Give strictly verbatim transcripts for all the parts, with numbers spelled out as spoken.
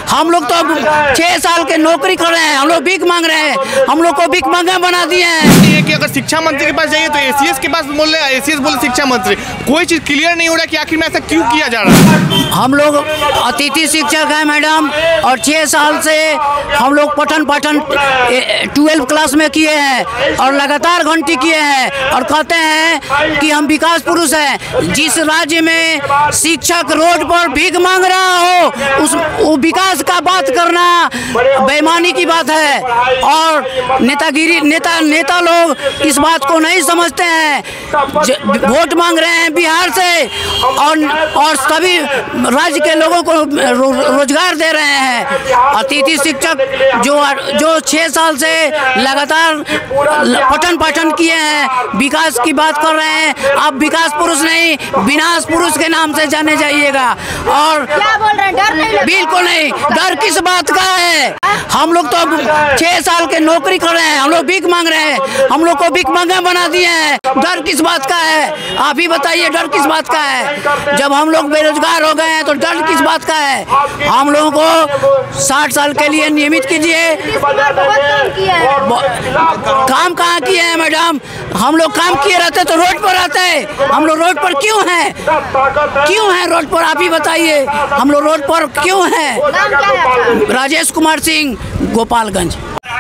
हम लोग तो छह साल के नौकरी कर रहे हैं, हम लोग भीख मांग रहे हैं, हम लोग को भीख मांगा बना दिए हैं। ये कि अगर शिक्षा मंत्री के पास जाइए तो एसीएस के पास बोल रहे हैं, एसीएस बोले शिक्षा मंत्री, कोई चीज क्लियर नहीं हो रहा कि आखिर में ऐसा क्यों किया जा रहा है। हम लोग अतिथि शिक्षक हैं मैडम, और छः साल से हम लोग पठन पाठन ट्वेल्व क्लास में किए हैं और लगातार घंटी किए हैं और कहते हैं कि हम विकास पुरुष हैं। जिस राज्य में शिक्षक रोड पर भीख मांग रहा हो उस वो विकास का बात करना बेईमानी की बात है, और नेतागिरी नेता नेता लोग इस बात को नहीं समझते हैं। वोट मांग रहे हैं बिहार से और और सभी राज्य के लोगों को रो, रोजगार दे रहे हैं। अतिथि शिक्षक जो जो छः साल से लगातार पठन पाठन किए हैं, विकास की बात कर रहे हैं। आप विकास पुरुष नहीं, विनाश पुरुष के नाम से जाने जाइएगा। और क्या बोल रहे हैं, डर नहीं? बिल्कुल नहीं, डर किस बात का है? हम लोग तो छह साल के नौकरी कर रहे हैं, हम लोग भीख मांग रहे हैं, हम लोग को भीख मांगा बना दिए हैं। डर किस बात का है? आप ही बताइए, डर किस बात का है? जब हम लोग बेरोजगार हो गए हैं तो डर किस बात का है? हम लोगों को साठ साल के लिए नियमित कीजिए। काम कहाँ किए हैं मैडम? हम लोग काम किए रहते तो रोड पर रहते। हम लोग रोड पर क्यों हैं? क्यों हैं रोड पर? आप ही बताइए, हम लोग रोड पर क्यों हैं? राजेश कुमार सिंह, गोपालगंज।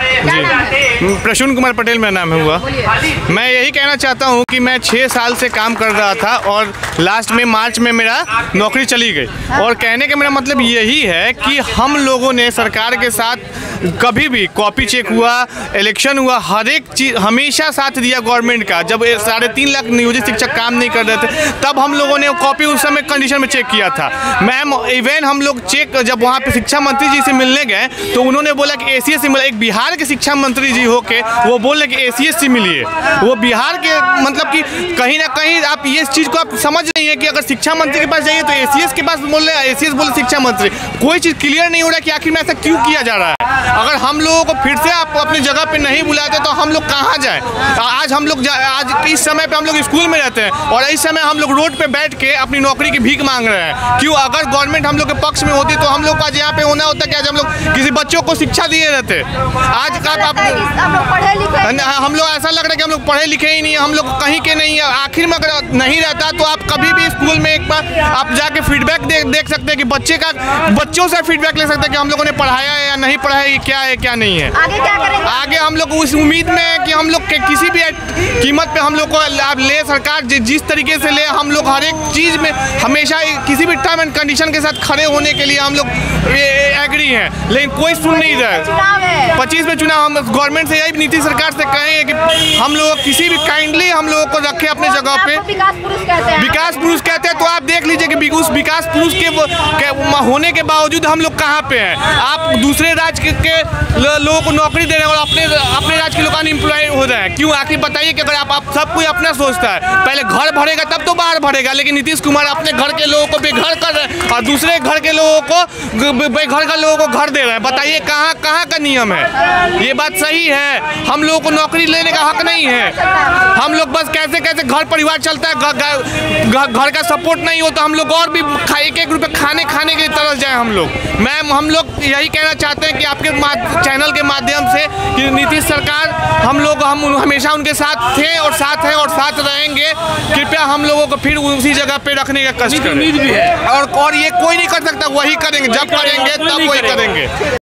जी, प्रसून कुमार पटेल मेरा नाम है हुआ। मैं यही कहना चाहता हूँ कि मैं छः साल से काम कर रहा था और लास्ट में मार्च में मेरा नौकरी चली गई। और कहने का मेरा मतलब यही है कि हम लोगों ने सरकार के साथ कभी भी कॉपी चेक हुआ, इलेक्शन हुआ, हर एक चीज़ हमेशा साथ दिया गवर्नमेंट का। जब साढ़े तीन लाख नियोजित शिक्षक काम नहीं कर रहे थे तब हम लोगों ने कॉपी उस समय कंडीशन में चेक किया था। मैम इवन हम लोग चेक जब वहाँ पे शिक्षा मंत्री जी से मिलने गए तो उन्होंने बोला कि एसीएस से मिला। एक बिहार के शिक्षा मंत्री जी होके वो बोले कि एसीएस से मिलिए। वो बिहार के मतलब कि कहीं ना कहीं आप ये चीज़ को आप समझ रही है कि अगर शिक्षा मंत्री के पास जाइए तो एसीएस के पास बोल रहे हैं, एसीएस बोले शिक्षा मंत्री, कोई चीज़ क्लियर नहीं हो रहा कि आखिर में ऐसा क्यों किया जा रहा है। अगर हम लोगों को फिर से आप अपनी जगह पे नहीं बुलाते तो हम लोग कहाँ जाएं? आज हम लोग आज इस समय पे हम लोग स्कूल में रहते हैं और इस समय हम लोग रोड पे बैठ के अपनी नौकरी की भीख मांग रहे हैं। क्यों? अगर गवर्नमेंट हम लोग के पक्ष में होती तो हम लोग आज यहाँ पे होना होता कि आज हम लोग किसी बच्चों को शिक्षा दिए रहते। आज का आप हम लोग ऐसा लग रहा है कि हम लोग पढ़े लिखे ही नहीं है, हम लोग कहीं के नहीं है। आखिर में अगर नहीं रहता तो आप कभी भी स्कूल में एक बार आप जाके फीडबैक देख देख सकते हैं कि बच्चे का बच्चों से फीडबैक ले सकते हैं कि हम लोगों ने पढ़ाया है या नहीं पढ़ाया, क्या है क्या नहीं है। आगे क्या करेंगे? आगे हम लोग उस उम्मीद में है कि हम लोग के किसी भी कीमत पे हम लोग को लाभ ले सरकार जिस तरीके से ले, हम लोग हर एक चीज़ में हमेशा किसी भी टर्म एंड कंडीशन के साथ खड़े होने के लिए हम लोग एग्री हैं, लेकिन कोई सुन नहीं रहा है। पच्चीस में चुनाव हम गवर्नमेंट से यही नीति सरकार से कहें कि हम लोग किसी भी काइंडली हम लोगों को रखें अपने जगह पे। विकास पुरुष कहते हैं, विकास पुरुष कहते हैं तो आप देख लीजिए कि उस विकास पुरुष के, के होने के बावजूद हम लोग कहाँ पे हैं। आप दूसरे राज्य के, के लोगों को नौकरी दे रहे हैं और अपने अपने राज्य के लोग अनएम्प्लॉयड हो रहे हैं। क्यों? आखिर बताइए कि अगर आप, आप सब कोई अपना सोचता है, पहले घर भरेगा तब तो बाहर भरेगा, लेकिन नीतीश कुमार अपने घर के लोगों को बेघर कर रहे हैं और दूसरे घर के लोगों को बेघर का लोगों को घर दे रहे हैं। बताइए कहाँ कहाँ का नियम है? ये बात सही है? हम लोगों को नौकरी लेने का हक नहीं है। हम लोग बस कैसे कैसे घर परिवार चलता है, घर का सपोर्ट नहीं हो तो हम लोग और भी एक एक रुपये खाने खाने के लिए तरस जाए हम लोग। मैम हम लोग यही कहना चाहते हैं कि आपके चैनल के माध्यम से कि नीतीश सरकार, हम लोग हम हमेशा उनके साथ थे और साथ हैं और साथ रहेंगे। कृपया हम लोगों को फिर उसी जगह पे रखने का कष्ट करें। और, और ये कोई नहीं कर सकता, वही करेंगे, जब करेंगे तब वही करेंगे।